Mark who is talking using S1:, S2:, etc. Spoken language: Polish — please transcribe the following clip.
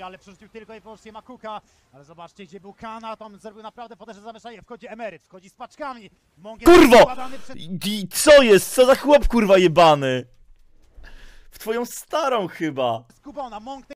S1: siebie, ale przerzucił tylko i wyłącznie Makuka. Ale zobaczcie, gdzie był Kana, tam zrobił naprawdę potężne zamieszanie. Wchodzi Emeryt, wchodzi z paczkami.
S2: Kurwo! Co jest? Co za chłop, kurwa, jebany? W twoją starą chyba.
S1: Skubona, Monk